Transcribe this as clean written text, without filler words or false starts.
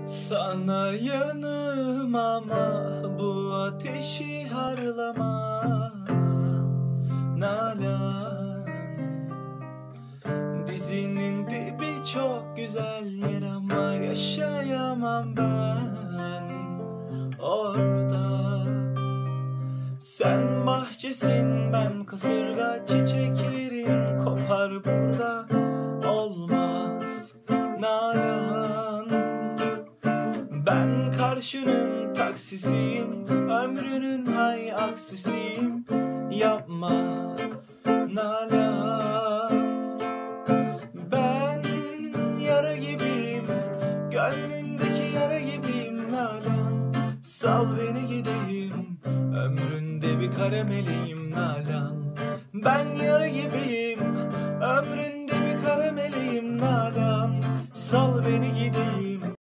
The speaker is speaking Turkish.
Sana yanım ama bu ateşi harlama Nalan. Dizinin dibi çok güzel yer ama yaşayamam ben orada. Sen bahçesin, ben kasırga, çiçeklerin kopar burada. Olmaz Nalan. Ben karşının taksisiyim, ömrünün hay aksisiyim. Yapma Nalan. Ben yara gibiyim, gönlündeki yara gibiyim Nalan. Sal beni gideyim, ömründe bir kara meleğim Nalan. Ben yara gibiyim, ömründe bir kara meleğim Nalan. Sal beni gideyim.